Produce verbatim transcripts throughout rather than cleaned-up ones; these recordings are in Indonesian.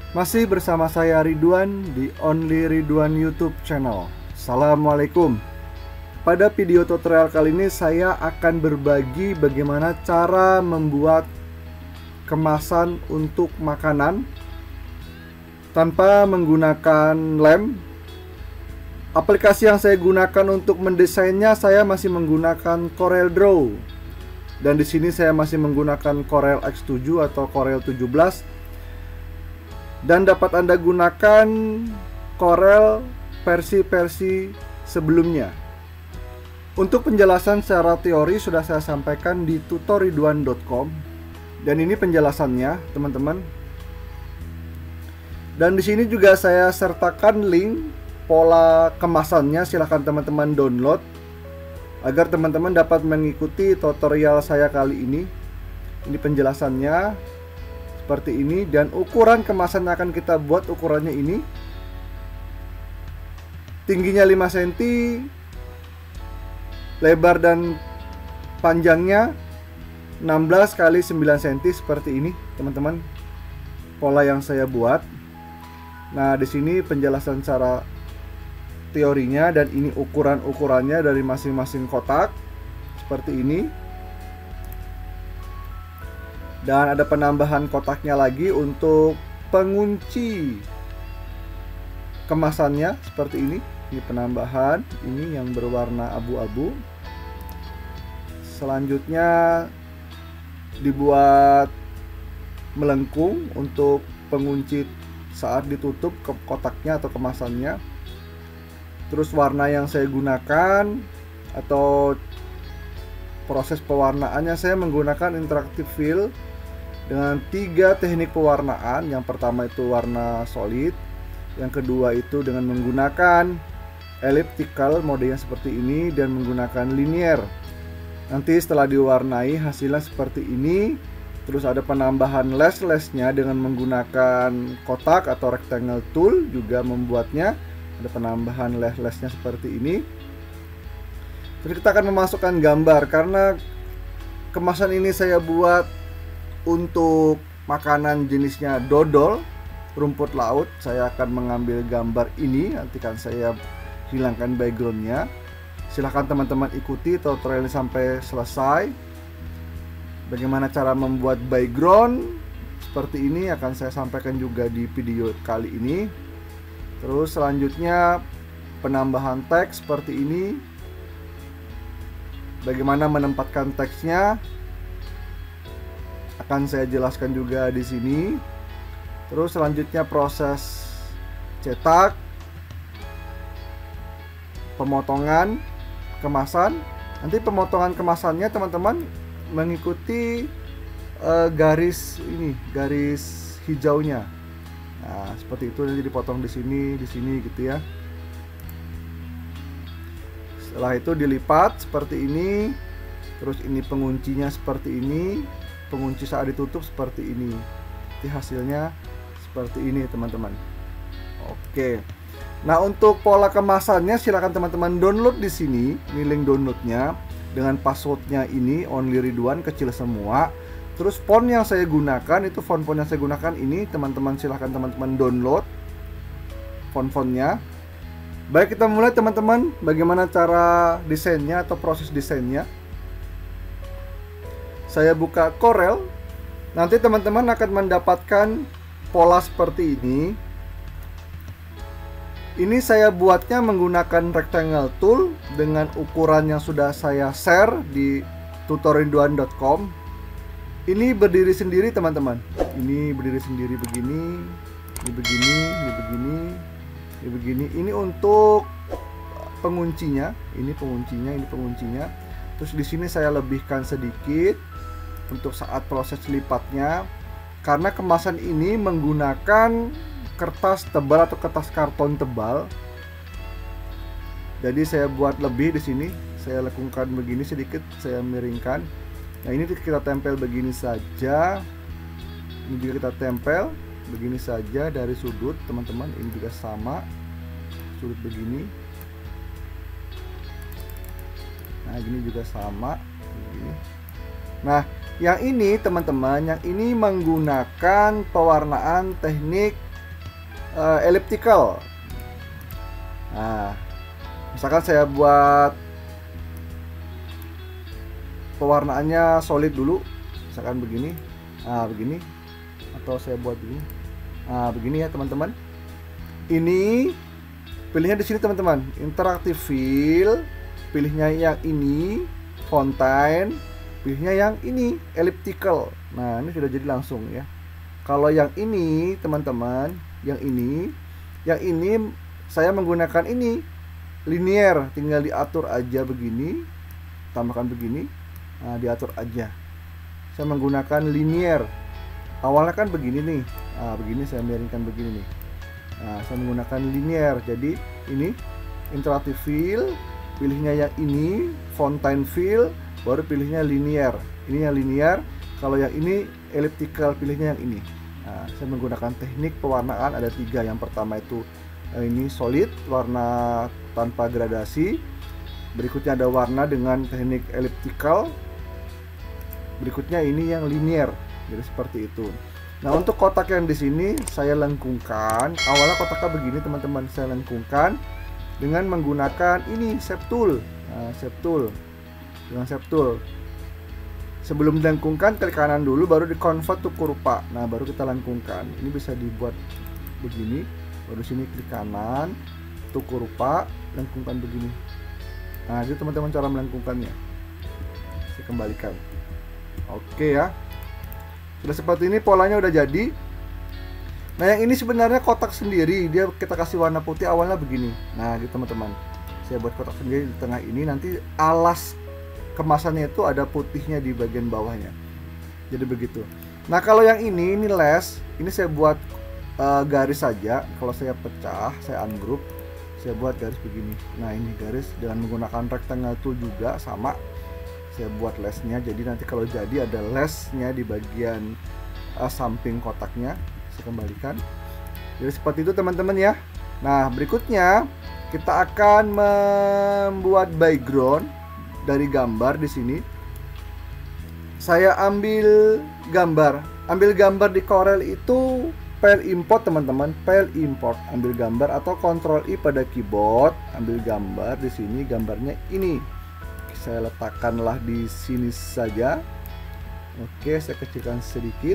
Masih bersama saya Ridwan di Only Ridwan YouTube channel. Assalamualaikum. Pada video tutorial kali ini saya akan berbagi bagaimana cara membuat kemasan untuk makanan tanpa menggunakan lem. Aplikasi yang saya gunakan untuk mendesainnya saya masih menggunakan CorelDRAW. Dan di sini saya masih menggunakan Corel X tujuh atau Corel tujuh belas. Dan dapat Anda gunakan Corel versi-versi sebelumnya. Untuk penjelasan secara teori sudah saya sampaikan di tutoriduan dot com. Dan ini penjelasannya, teman-teman. Dan di sini juga saya sertakan link pola kemasannya, silahkan teman-teman download agar teman-teman dapat mengikuti tutorial saya kali ini. Ini penjelasannya seperti ini, dan ukuran kemasan yang akan kita buat ukurannya ini. Tingginya lima sentimeter, lebar dan panjangnya enam belas kali sembilan sentimeter seperti ini, teman-teman. Pola yang saya buat. Nah, di sini penjelasan cara teorinya, dan ini ukuran-ukurannya dari masing-masing kotak seperti ini. Dan ada penambahan kotaknya lagi untuk pengunci kemasannya seperti ini. Ini penambahan, ini yang berwarna abu-abu. Selanjutnya dibuat melengkung untuk pengunci saat ditutup ke kotaknya atau kemasannya. Terus warna yang saya gunakan atau proses pewarnaannya, saya menggunakan interactive fill dengan tiga teknik pewarnaan. Yang pertama itu warna solid, yang kedua itu dengan menggunakan elliptical, modenya seperti ini, dan menggunakan linear. Nanti setelah diwarnai hasilnya seperti ini. Terus ada penambahan les-lesnya dengan menggunakan kotak atau rectangle tool, juga membuatnya ada penambahan les-lesnya seperti ini. Terus kita akan memasukkan gambar, karena kemasan ini saya buat untuk makanan jenisnya dodol, rumput laut. Saya akan mengambil gambar ini, nanti kan saya hilangkan backgroundnya. Silahkan teman-teman ikuti tutorial ini sampai selesai. Bagaimana cara membuat background seperti ini akan saya sampaikan juga di video kali ini. Terus selanjutnya penambahan teks seperti ini. Bagaimana menempatkan teksnya akan saya jelaskan juga di sini. Terus selanjutnya proses cetak, pemotongan kemasan. Nanti pemotongan kemasannya teman-teman mengikuti uh, garis ini, garis hijaunya. Nah, seperti itu, nanti dipotong di sini, di sini gitu ya. Setelah itu dilipat seperti ini. Terus ini penguncinya seperti ini. Pengunci saat ditutup seperti ini. Jadi hasilnya seperti ini, teman-teman. Oke. Nah, untuk pola kemasannya silakan teman-teman download di sini. Ini link downloadnya dengan passwordnya ini Only Ridwan kecil semua. Terus font yang saya gunakan itu font-font yang saya gunakan ini, teman-teman silahkan teman-teman download font-fontnya. Baik, kita mulai teman-teman. Bagaimana cara desainnya atau proses desainnya? Saya buka Corel. Nanti teman-teman akan mendapatkan pola seperti ini. Ini saya buatnya menggunakan rectangle tool dengan ukuran yang sudah saya share di tutoriduan dot com. Ini berdiri sendiri, teman-teman. Ini berdiri sendiri begini, ini begini, ini begini, ini begini. Ini untuk penguncinya, ini penguncinya, ini penguncinya. Terus di sini saya lebihkan sedikit untuk saat proses lipatnya, karena kemasan ini menggunakan kertas tebal atau kertas karton tebal. Jadi saya buat lebih di sini. Saya lekungkan begini sedikit, saya miringkan. Nah, ini kita tempel begini saja. Ini juga kita tempel begini saja dari sudut, teman-teman. Ini juga sama, sudut begini. Nah, gini juga sama begini. Nah, yang ini teman-teman, yang ini menggunakan pewarnaan teknik uh, elliptical. Nah, misalkan saya buat pewarnaannya solid dulu, misalkan begini. Nah, begini. Atau saya buat begini. Nah, begini ya teman-teman. Ini pilihnya di sini teman-teman, interactive fill, pilihnya yang ini, fontaine, pilihnya yang ini, elliptical. Nah, ini sudah jadi langsung ya. Kalau yang ini teman-teman, yang ini, yang ini saya menggunakan ini linear, tinggal diatur aja begini, tambahkan begini, nah diatur aja. Saya menggunakan linear. Awalnya kan begini nih, nah begini saya miringkan begini nih. Nah, saya menggunakan linear, jadi ini interactive fill, pilihnya yang ini, fontaine fill, baru pilihnya linear. Ini yang linear. Kalau yang ini elliptical, pilihnya yang ini. Nah, saya menggunakan teknik pewarnaan ada tiga. Yang pertama itu ini solid, warna tanpa gradasi. Berikutnya ada warna dengan teknik elliptical. Berikutnya ini yang linear. Jadi seperti itu. Nah, untuk kotak yang di sini saya lengkungkan. Awalnya kotaknya begini teman-teman, saya lengkungkan dengan menggunakan ini shape tool. Nah, shape tool. Dengan shape tool. Sebelum dilengkungkan, klik kanan dulu, baru di convert to kurva. Nah, baru kita lengkungkan. Ini bisa dibuat begini. Baru sini klik kanan, to kurva, lengkungkan begini. Nah, itu teman-teman cara melengkungkannya. Saya kembalikan. Oke ya. Sudah seperti ini, polanya udah jadi. Nah, yang ini sebenarnya kotak sendiri, dia kita kasih warna putih awalnya begini. Nah, gitu teman-teman. Saya buat kotak sendiri di tengah ini, nanti alas kemasannya itu ada putihnya di bagian bawahnya. Jadi begitu. Nah, kalau yang ini, ini les, ini saya buat uh, garis saja. Kalau saya pecah, saya ungroup, saya buat garis begini. Nah, ini garis dengan menggunakan rectangle tool juga sama. Saya buat lesnya, jadi nanti kalau jadi ada lesnya di bagian uh, samping kotaknya. Saya kembalikan. Jadi seperti itu teman-teman ya. Nah, berikutnya kita akan membuat background dari gambar di sini. Saya ambil gambar, ambil gambar di Corel itu file import teman-teman, file import, ambil gambar atau Ctrl I pada keyboard, ambil gambar di sini, gambarnya ini. Saya letakkanlah di sini saja. Oke, saya kecilkan sedikit.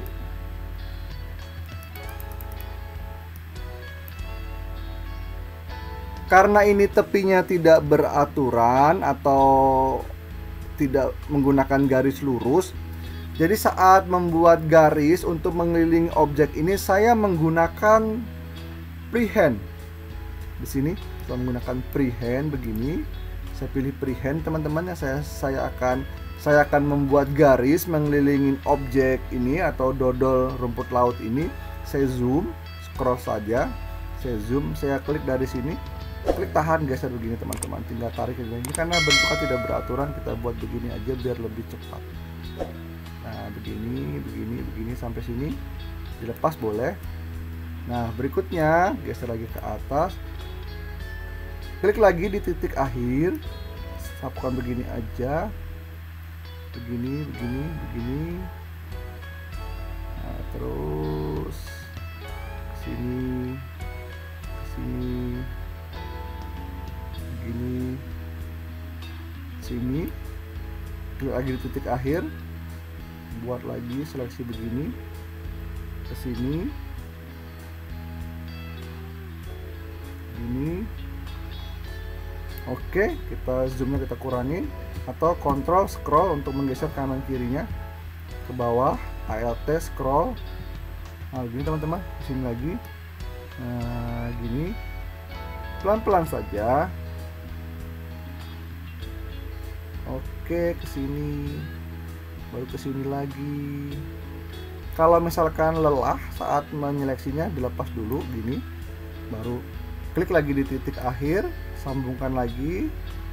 Karena ini tepinya tidak beraturan atau tidak menggunakan garis lurus, jadi saat membuat garis untuk mengelilingi objek ini saya menggunakan freehand. Di sini saya menggunakan freehand begini. Saya pilih freehand teman-teman ya. Saya saya akan saya akan membuat garis mengelilingi objek ini atau dodol rumput laut ini. Saya zoom, scroll saja. Saya zoom, saya klik dari sini. Klik tahan geser begini teman-teman. Tinggal tarik ke sini. Karena bentuknya tidak beraturan, kita buat begini aja biar lebih cepat. Nah, begini, begini, begini sampai sini. Dilepas boleh. Nah, berikutnya geser lagi ke atas. Klik lagi di titik akhir, sapukan begini aja, begini, begini, begini. Nah, terus ke sini, ke sini, begini, sini. Klik lagi di titik akhir, buat lagi seleksi begini, ke sini, begini. Oke, kita zoomnya kita kurangin atau kontrol scroll untuk menggeser kanan kirinya ke bawah, Alt scroll. Nah, gini teman-teman, sini lagi. Nah, gini. Pelan-pelan saja. Oke, ke sini. Baru ke sini lagi. Kalau misalkan lelah saat menyeleksinya, dilepas dulu gini. Baru klik lagi di titik akhir. Sambungkan lagi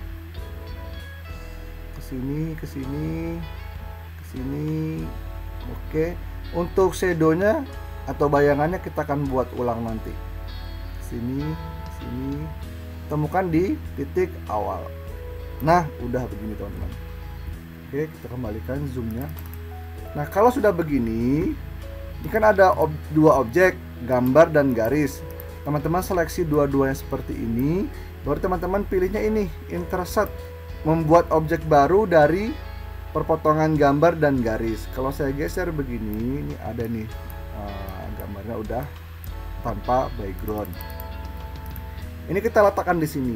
ke sini, ke sini, ke sini. Oke, untuk shadownya atau bayangannya kita akan buat ulang nanti. Sini, sini, temukan di titik awal. Nah, udah begini teman-teman. Oke, kita kembalikan zoomnya. Nah, kalau sudah begini, ini kan ada ob dua objek, gambar dan garis. teman-teman seleksi dua-duanya seperti ini, baru teman-teman pilihnya ini, intersect, membuat objek baru dari perpotongan gambar dan garis. Kalau saya geser begini, ini ada nih uh, gambarnya udah tanpa background. Ini kita letakkan di sini.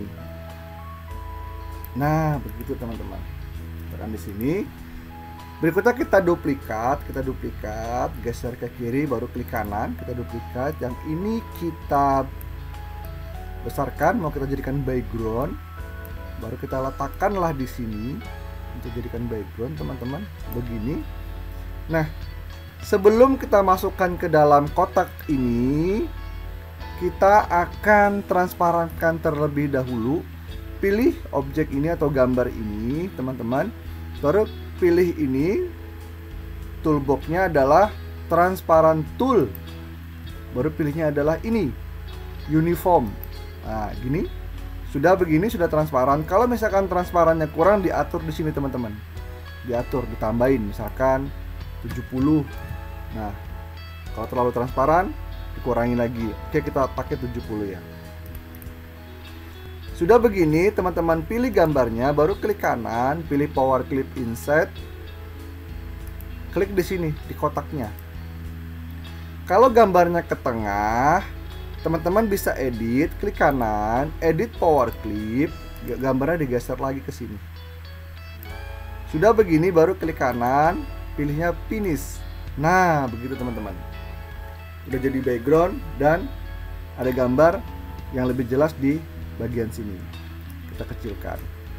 Nah, begitu teman-teman. Letakkan di sini. Berikutnya kita duplikat, kita duplikat, geser ke kiri, baru klik kanan, kita duplikat. Yang ini kita besarkan, mau kita jadikan background, baru kita letakkanlah di sini untuk jadikan background, teman-teman. Begini. Nah, sebelum kita masukkan ke dalam kotak ini, kita akan transparankan terlebih dahulu. Pilih objek ini atau gambar ini, teman-teman. Baru pilih ini, toolboxnya adalah transparent tool. Baru pilihnya adalah ini, uniform. Nah, gini. Sudah begini, sudah transparan. Kalau misalkan transparannya kurang, diatur di sini, teman-teman. Diatur, ditambahin misalkan tujuh puluh. Nah, kalau terlalu transparan, dikurangi lagi. Oke, kita pakai tujuh puluh ya. Sudah begini, teman-teman pilih gambarnya, baru klik kanan, pilih Power Clip Insert. Klik di sini, di kotaknya. Kalau gambarnya ke tengah, teman-teman bisa edit, klik kanan, edit Power Clip, gambarnya digeser lagi ke sini. Sudah begini, baru klik kanan, pilihnya Finish. Nah, begitu teman-teman. Udah jadi background dan ada gambar yang lebih jelas di bagian sini. Kita kecilkan.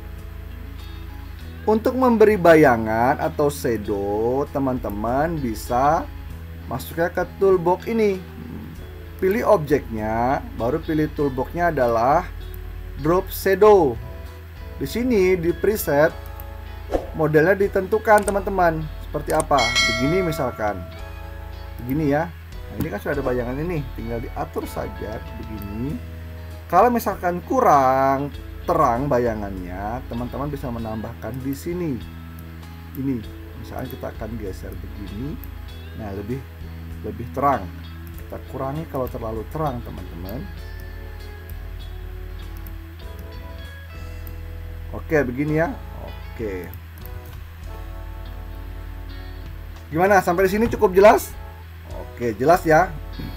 Untuk memberi bayangan atau shadow, teman-teman bisa masuknya ke toolbox ini. Pilih objeknya, baru pilih toolboxnya adalah drop shadow. Di sini di preset modelnya ditentukan, teman-teman. Seperti apa? Begini misalkan. Begini ya. Nah, ini kan sudah ada bayangan ini, tinggal diatur saja begini. Kalau misalkan kurang terang bayangannya, teman-teman bisa menambahkan di sini. Ini, misalnya kita akan geser begini. Nah, lebih lebih terang. Kita kurangi kalau terlalu terang, teman-teman. Oke, begini ya. Oke. Gimana? Sampai di sini cukup jelas? Oke, jelas ya.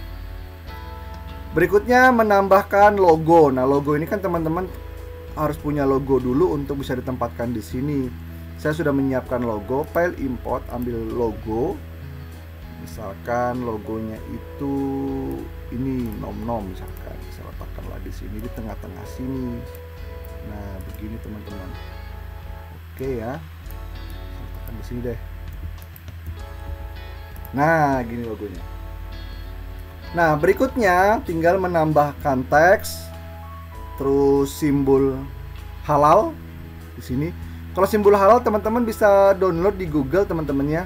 Berikutnya menambahkan logo. Nah, logo ini kan teman-teman harus punya logo dulu untuk bisa ditempatkan di sini. Saya sudah menyiapkan logo, file import, ambil logo. Misalkan logonya itu ini nom-nom misalkan. Saya letakkanlah di sini di tengah-tengah sini. Nah, begini teman-teman. Oke ya. Saya letakkan di sini deh. Nah, gini logonya. Nah, berikutnya tinggal menambahkan teks, terus simbol halal di sini. Kalau simbol halal teman-teman bisa download di Google, teman-teman ya.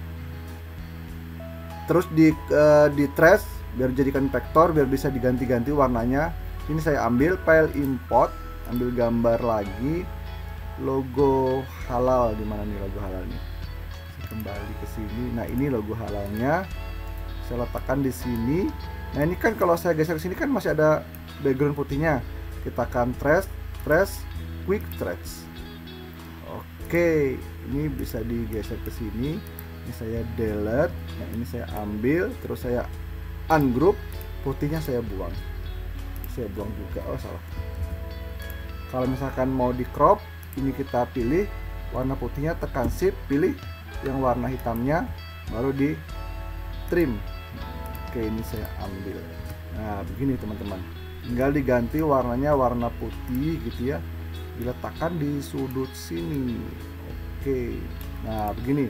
Terus di uh, di trace biar jadikan vektor, biar bisa diganti-ganti warnanya. Ini saya ambil file import, ambil gambar lagi logo halal. Di mana nih logo halalnya? Saya kembali ke sini. Nah, ini logo halalnya. Saya letakkan di sini. Nah, ini kan kalau saya geser ke sini kan masih ada background putihnya. Kita akan trace, trace, quick trace. Oke, ini bisa digeser ke sini. Ini saya delete. Nah, ini saya ambil, terus saya ungroup, putihnya saya buang. Saya buang juga. Oh, salah. Kalau misalkan mau di crop, ini kita pilih warna putihnya, tekan shift, pilih yang warna hitamnya, baru di trim. Oke, ini saya ambil. Nah, begini teman-teman. Tinggal diganti warnanya warna putih gitu ya. Diletakkan di sudut sini. Oke. Nah, begini.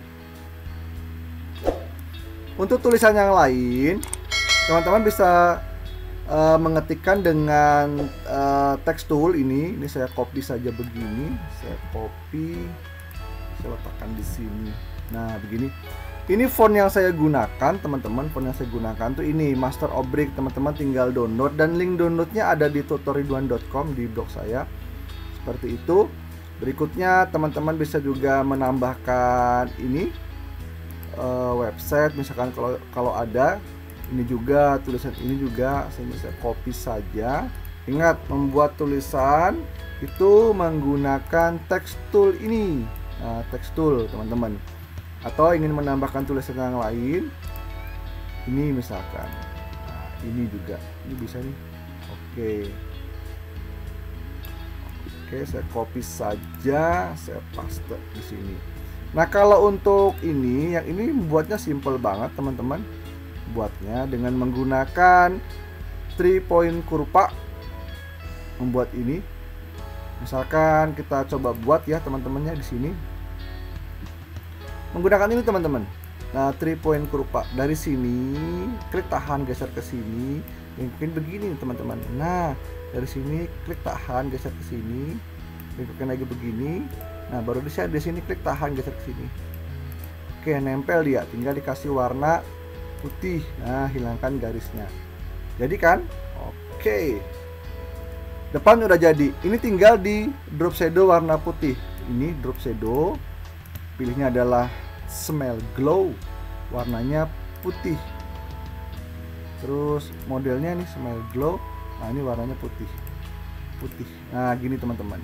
Untuk tulisan yang lain, teman-teman bisa uh, mengetikkan dengan uh, text tool ini. Ini saya copy saja begini. Saya copy. Saya letakkan di sini. Nah, begini. Ini font yang saya gunakan, teman-teman. Font yang saya gunakan tuh ini Master of Brick. Teman-teman tinggal download, dan link downloadnya ada di tutoriduan dot com di blog saya. Seperti itu. Berikutnya teman-teman bisa juga menambahkan ini uh, website, misalkan kalau kalau ada Ini juga, tulisan ini juga saya bisa copy saja. Ingat, membuat tulisan itu menggunakan text tool ini. Nah, text tool teman-teman. Atau ingin menambahkan tulisan yang lain, ini misalkan. Nah, ini juga, ini bisa nih. Oke. Oke, saya copy saja, saya paste di sini. Nah, kalau untuk ini, yang ini buatnya simple banget teman-teman. Buatnya dengan menggunakan three point kurva. Membuat ini, misalkan kita coba buat ya teman-temannya di sini. Menggunakan ini teman-teman. Nah, three point kurva dari sini, klik tahan geser ke sini, mungkin begini teman-teman. Nah, dari sini klik tahan geser ke sini, klik lagi begini. Nah, baru di sini klik tahan geser ke sini. Oke, nempel dia, tinggal dikasih warna putih. Nah, hilangkan garisnya. Jadi kan? Oke. Depan udah jadi. Ini tinggal di drop shadow warna putih. Ini drop shadow. Pilihnya adalah Smell Glow. Warnanya putih. Terus modelnya nih Smell Glow. Nah, ini warnanya putih. Putih. Nah, gini teman-teman.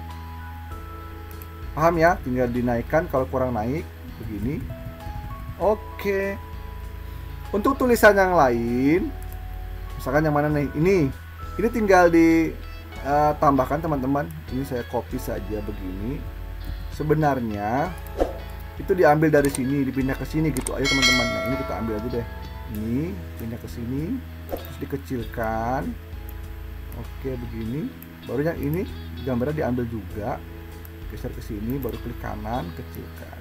Paham ya? Tinggal dinaikkan kalau kurang naik begini. Oke. Untuk tulisan yang lain, misalkan yang mana nih? Ini. Ini tinggal di uh, tambahkan teman-teman. Ini saya copy saja begini. Sebenarnya itu diambil dari sini, dipindah ke sini gitu aja teman-teman. Nah, ini kita ambil aja deh. Ini pindah ke sini, terus dikecilkan. Oke, begini. Baru yang ini gambarnya diambil juga. Geser ke sini, baru klik kanan, kecilkan.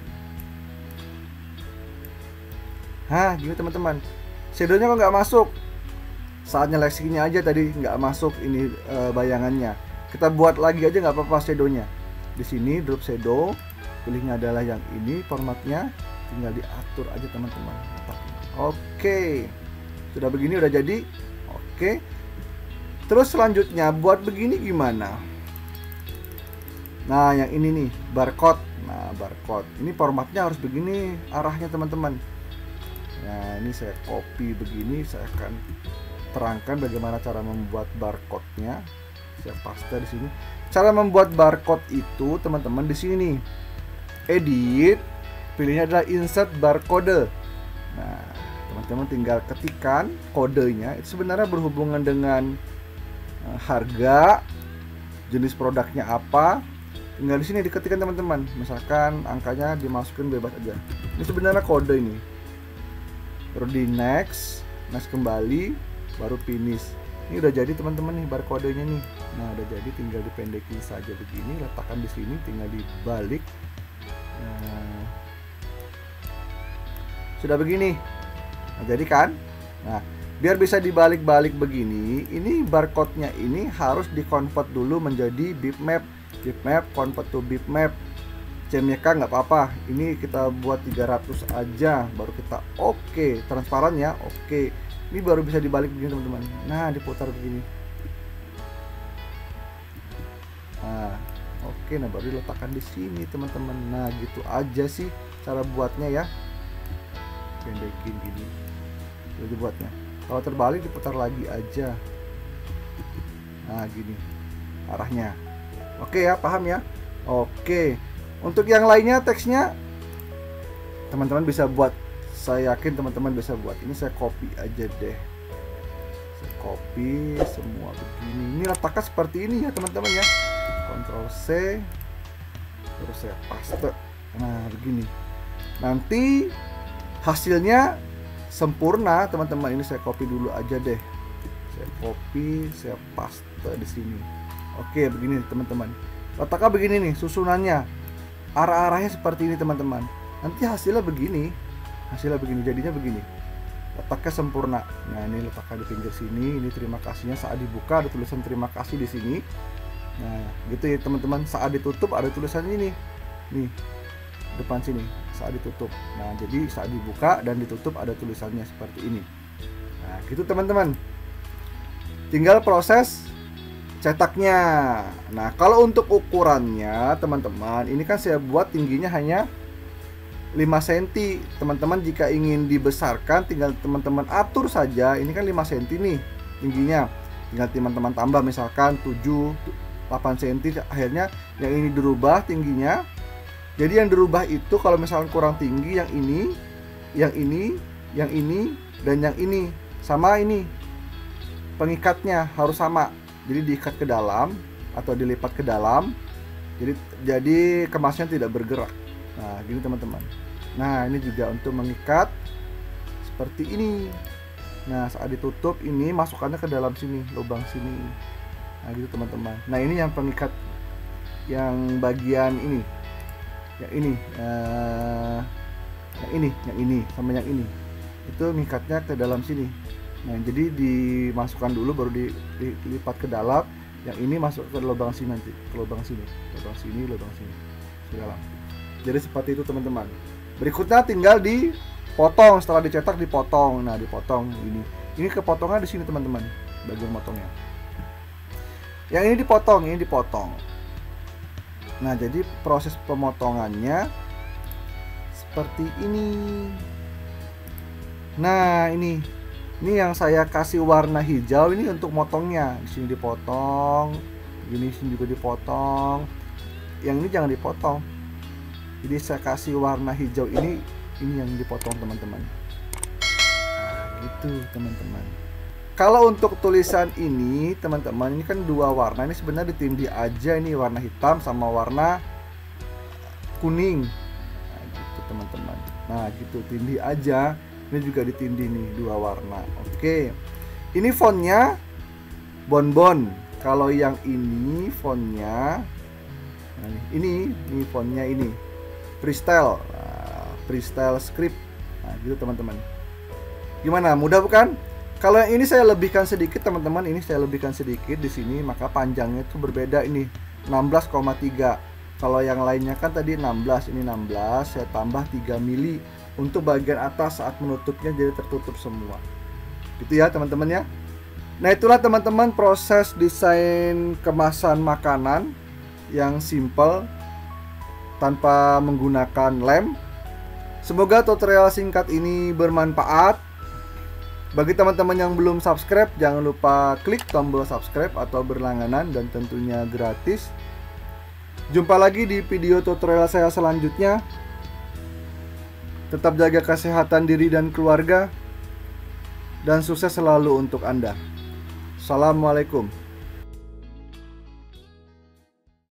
Hah, gini teman-teman. Shadownya kok nggak masuk? Saat nyeleksinya aja tadi nggak masuk ini e, bayangannya. Kita buat lagi aja nggak apa-apa shadownya. Di sini drop shadow, pilihnya adalah yang ini formatnya, tinggal diatur aja teman-teman. Oke, sudah begini udah jadi. Oke. Terus selanjutnya buat begini gimana? Nah, yang ini nih barcode. Nah, barcode ini formatnya harus begini arahnya teman-teman. Nah, ini saya copy begini, saya akan terangkan bagaimana cara membuat barcode-nya. Saya paste di sini. Cara membuat barcode itu teman-teman di sini. Edit, pilihnya adalah insert barcode. Nah, teman-teman tinggal ketikkan kodenya. Itu sebenarnya berhubungan dengan uh, harga, jenis produknya apa. Tinggal di sini diketikkan teman-teman. Misalkan angkanya dimasukin bebas aja. Ini sebenarnya kode ini. Baru di next, next kembali, baru finish. Ini udah jadi teman-teman nih barcode-nya nih. Nah, udah jadi, tinggal dipendekin saja begini, letakkan di sini, tinggal dibalik. Nah, sudah begini. Nah, jadi kan? Nah, biar bisa dibalik-balik begini, ini barcode-nya ini harus di-convert dulu menjadi bitmap. Bitmap convert to bitmap. C M Y K nggak apa-apa. Ini kita buat tiga ratus aja, baru kita oke, okay. Transparan ya, oke. Okay. Ini baru bisa dibalik begini teman-teman. Nah, diputar begini. Nah, oke, okay. Nah baru diletakkan di sini teman-teman. Nah, gitu aja sih cara buatnya ya. Pendekin gini. Jadi buatnya. Kalau terbalik diputar lagi aja. Nah, gini arahnya. Oke ya, paham ya? Oke. Untuk yang lainnya teksnya teman-teman bisa buat. Saya yakin teman-teman bisa buat. Ini saya copy aja deh. Saya copy semua begini. Ini letaknya seperti ini ya teman-teman ya. Ctrl C. Terus saya paste. Nah, begini. Nanti hasilnya sempurna teman-teman. Ini saya copy dulu aja deh. Saya copy, saya paste di sini. Oke, begini teman-teman. Letaknya begini nih susunannya. Arah-arahnya seperti ini teman-teman. Nanti hasilnya begini. Hasilnya begini, jadinya begini. Letaknya sempurna. Nah, ini letakkan di pinggir sini. Ini terima kasihnya saat dibuka ada tulisan terima kasih di sini. Nah, gitu ya teman-teman. Saat ditutup ada tulisan ini. Nih, depan sini. Saat ditutup. Nah, jadi saat dibuka dan ditutup ada tulisannya seperti ini. Nah, gitu teman-teman. Tinggal proses cetaknya. Nah, kalau untuk ukurannya teman-teman, ini kan saya buat tingginya hanya lima sentimeter. Teman-teman jika ingin dibesarkan tinggal teman-teman atur saja. Ini kan lima sentimeter nih tingginya, tinggal teman-teman tambah misalkan tujuh, delapan sentimeter. Akhirnya yang ini dirubah tingginya. Jadi yang dirubah itu kalau misalkan kurang tinggi, yang ini, yang ini, yang ini, dan yang ini sama. Ini pengikatnya harus sama, jadi diikat ke dalam atau dilipat ke dalam. Jadi jadi kemasnya tidak bergerak. Nah, gini teman-teman. Nah, ini juga untuk mengikat seperti ini. Nah, saat ditutup ini masukkannya ke dalam sini, lubang sini. Nah, gitu teman-teman. Nah, ini yang pengikat yang bagian ini. Yang ini, uh, yang ini, yang ini sama yang ini. Itu ngikatnya ke dalam sini. Nah, jadi dimasukkan dulu baru dilipat ke dalam. Yang ini masuk ke lubang sini nanti, ke lubang sini, lubang sini, lubang sini, ke dalam. Jadi seperti itu teman-teman. Berikutnya tinggal dipotong, setelah dicetak dipotong. Nah, dipotong ini. Ini kepotongnya di sini teman-teman, bagian potongnya. Yang ini dipotong, ini dipotong. Nah, jadi proses pemotongannya seperti ini. Nah, ini. Ini yang saya kasih warna hijau ini untuk motongnya. Di sini dipotong, ini sini juga dipotong. Yang ini jangan dipotong. Jadi saya kasih warna hijau ini, ini yang dipotong teman-teman. Nah, gitu teman-teman. Kalau untuk tulisan ini teman-teman, ini kan dua warna. Ini sebenarnya ditindih aja, ini warna hitam sama warna kuning. Nah, gitu teman-teman. Nah, gitu tindih aja. Ini juga ditindih nih dua warna. Oke. Ini fontnya Bonbon. Kalau yang ini fontnya, nah, ini ini fontnya ini Freestyle. Nah, Freestyle Script. Nah, gitu teman-teman. Gimana? Mudah bukan? Kalau yang ini saya lebihkan sedikit teman-teman. Ini saya lebihkan sedikit di sini, maka panjangnya itu berbeda ini enam belas koma tiga. Kalau yang lainnya kan tadi enam belas, ini enam belas, saya tambah tiga mili untuk bagian atas saat menutupnya jadi tertutup semua. Gitu ya teman-teman ya. Nah, itulah teman-teman proses desain kemasan makanan yang simple tanpa menggunakan lem. Semoga tutorial singkat ini bermanfaat. Bagi teman-teman yang belum subscribe, jangan lupa klik tombol subscribe atau berlangganan dan tentunya gratis. Jumpa lagi di video tutorial saya selanjutnya. Tetap jaga kesehatan diri dan keluarga, dan sukses selalu untuk Anda. Assalamualaikum.